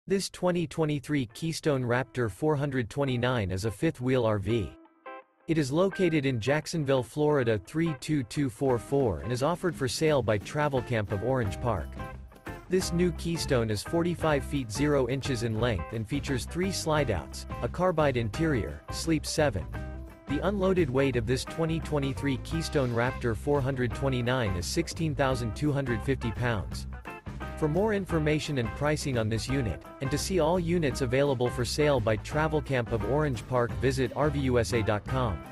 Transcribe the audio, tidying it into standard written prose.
This 2023 Keystone Raptor 429 is a fifth-wheel RV. It is located in Jacksonville, Florida 32244 and is offered for sale by Travelcamp of Orange Park. This new Keystone is 45 feet 0 inches in length and features 3 slideouts, a CARBIDE interior, sleeps 7. The unloaded weight of this 2023 Keystone Raptor 429 is 16,250 pounds. For more information and pricing on this unit, and to see all units available for sale by Travelcamp of Orange Park, visit RVUSA.com.